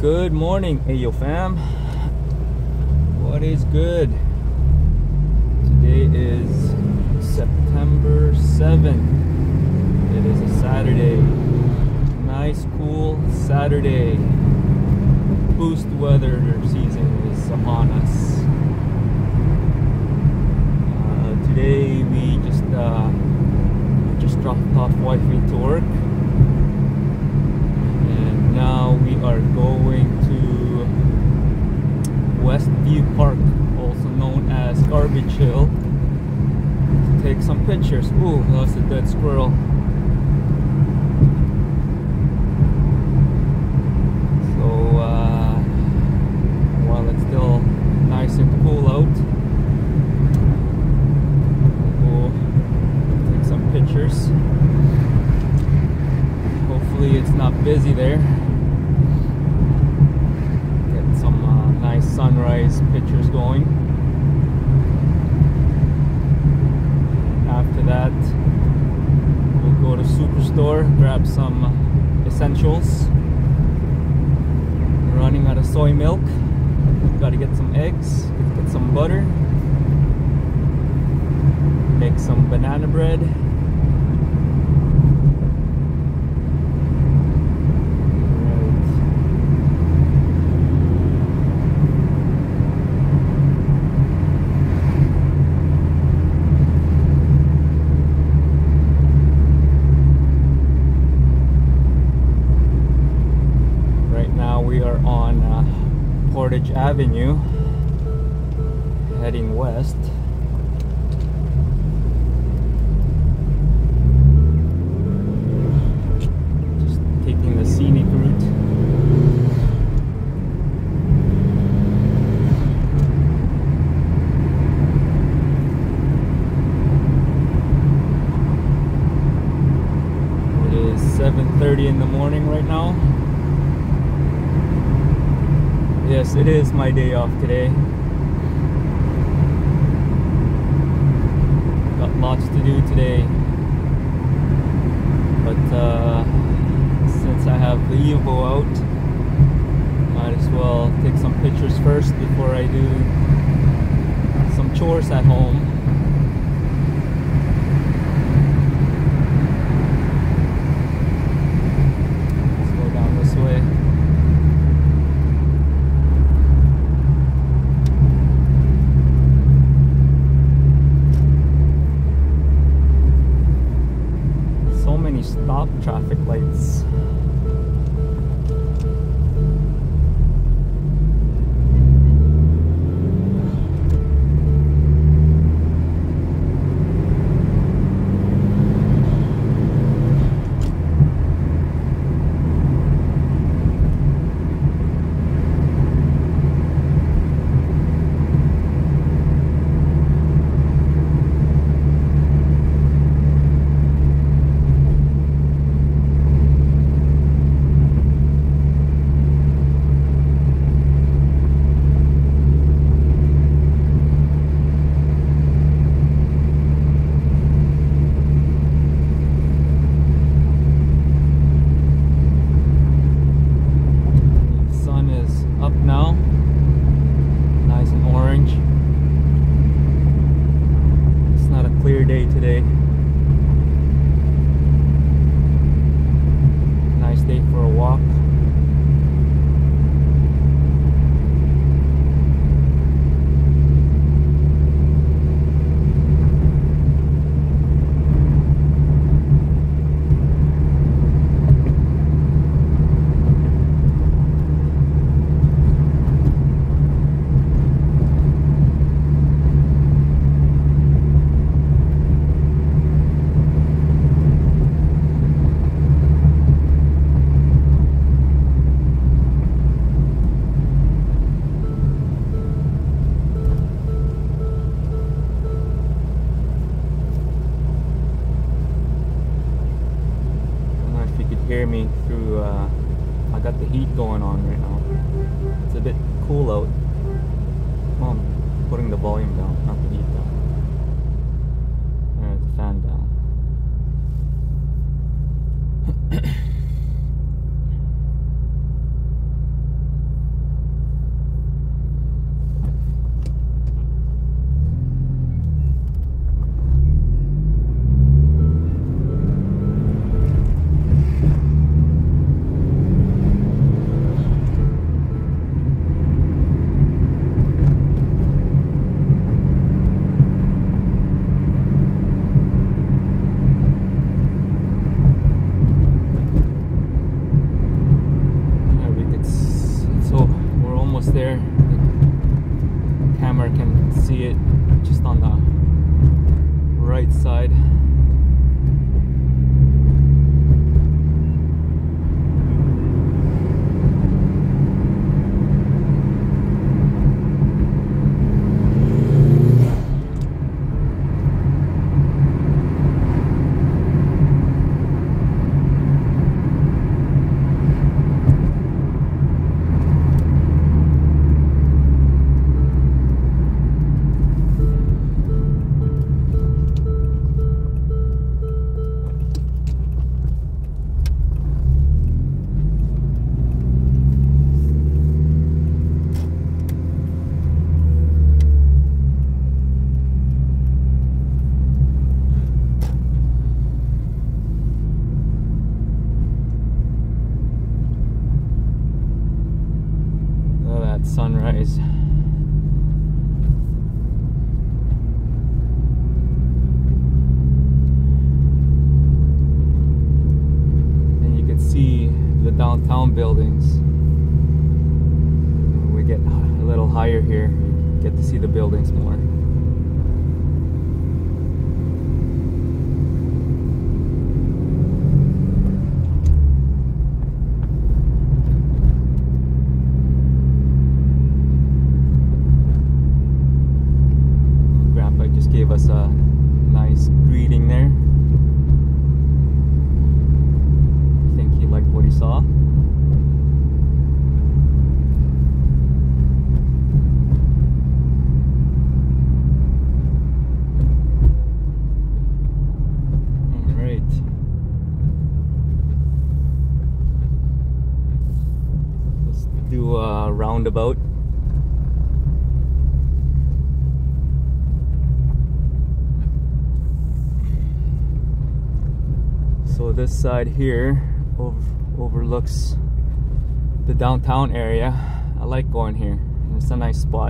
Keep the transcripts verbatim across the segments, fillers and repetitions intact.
Good morning, Ayo fam. What is good? Today is September seventh. It is a Saturday. Nice, cool Saturday. Boost weather season is upon us. Uh, today we just uh, just dropped off wifey to work. Now we are going to WestView Park, also known as Garbage Hill, to take some pictures. Ooh, that's a dead squirrel. So uh, while it's still nice and cool out, we'll go take some pictures. Hopefully it's not busy there. Sunrise pictures going. After that, we'll go to Superstore, grab some essentials. We're running out of soy milk. We've got to get some eggs, get some butter, make some banana bread. Avenue, heading west. Just taking the scenic route. It is seven thirty in the morning right now. Yes, it is my day off today. Got lots to do today. But uh, since I have the Evo out, might as well take some pictures first before I do some chores at home. Let's go down this way. Stop traffic lights. Day today. Nice day for a walk. Hear me through uh, I got the heat going on right now. It's a bit cool out. Well, I'm putting the volume down, not the heat down. Alright, the fan down. there. The camera can see it just on the right side. Sunrise. And you can see the downtown buildings. When we get a little higher here, you get to see the buildings more. Gave us a nice greeting there. I think he liked what he saw. All right. Let's do a roundabout. So this side here over, overlooks the downtown area. I like going here. It's a nice spot.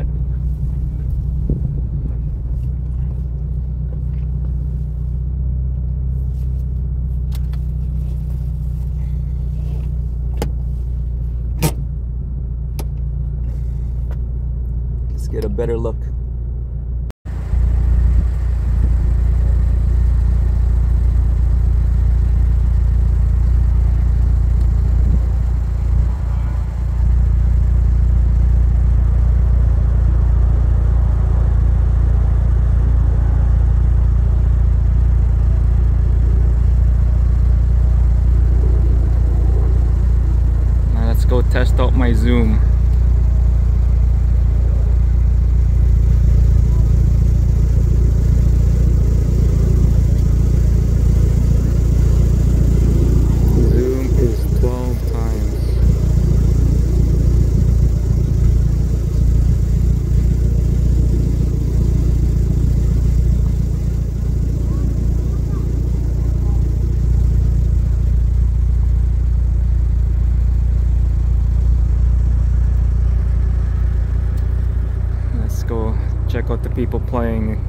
Let's get a better look. Go test out my zoom. Zoom is twelve times. Go check out the people playing.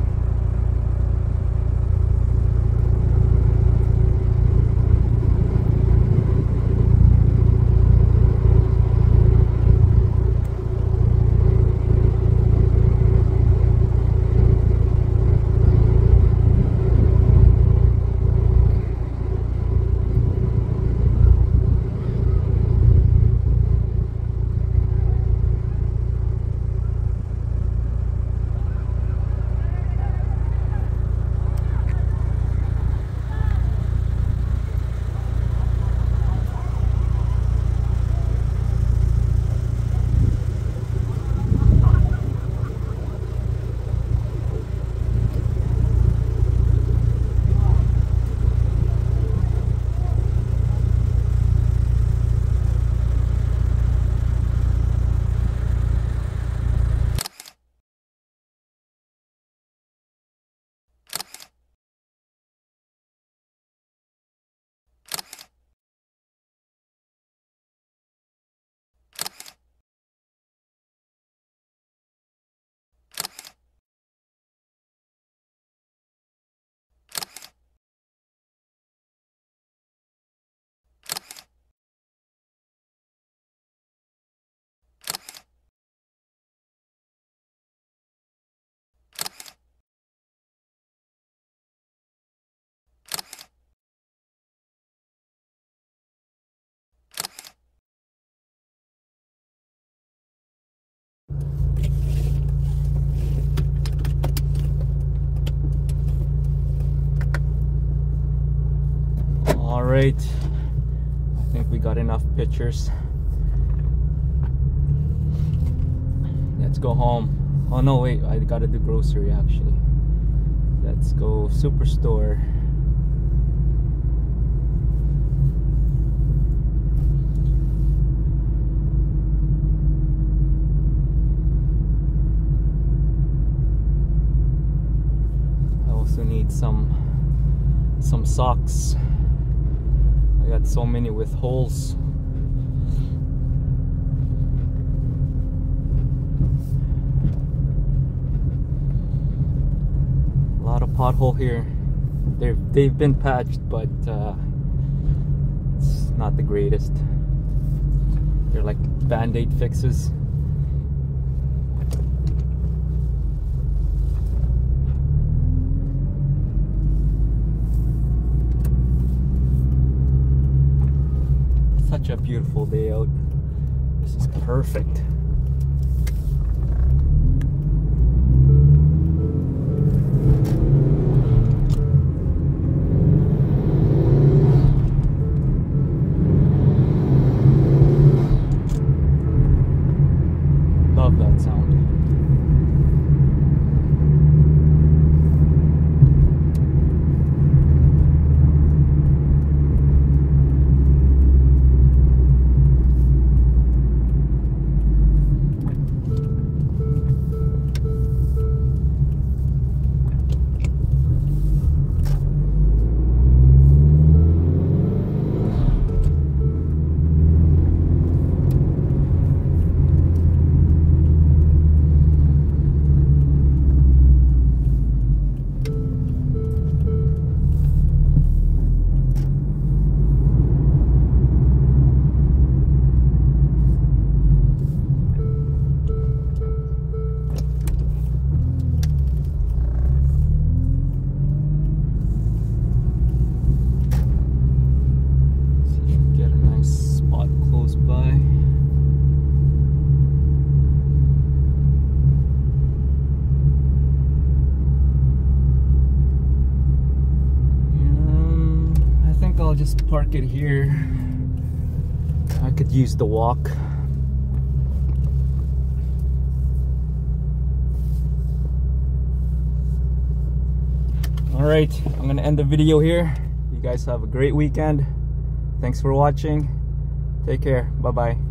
right, I think we got enough pictures. Let's go home. Oh no, wait, I gotta do grocery actually. Let's go Superstore. I also need some some socks. I got so many with holes. A lot of pothole here. They've they've been patched, but uh, it's not the greatest. They're like band-aid fixes. Such a beautiful day out. This is perfect. Love that sound. I'll just park it here. I could use the walk. All right, I'm gonna end the video here. You guys have a great weekend. Thanks for watching. Take care. Bye bye.